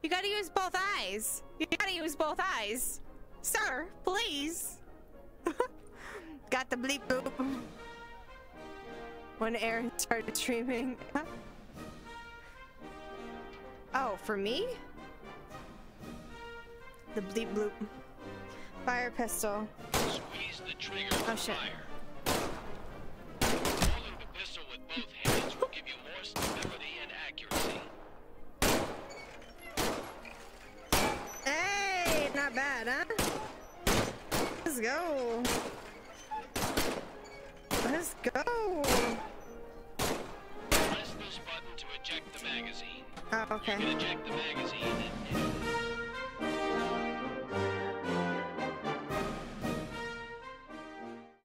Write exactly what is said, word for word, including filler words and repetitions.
You gotta use both eyes. You gotta use both eyes. Sir, please. Got the bleep boop. When Aaron started streaming. Oh, for me? The bleep bloop. Fire pistol. Squeeze the trigger oh shit. Fire. Holding the pistol with both hands will give you more stability and accuracy. Hey, not bad, huh? Let's go. Let's go. Press this button to eject the magazine. Oh, okay. You can eject the magazine at any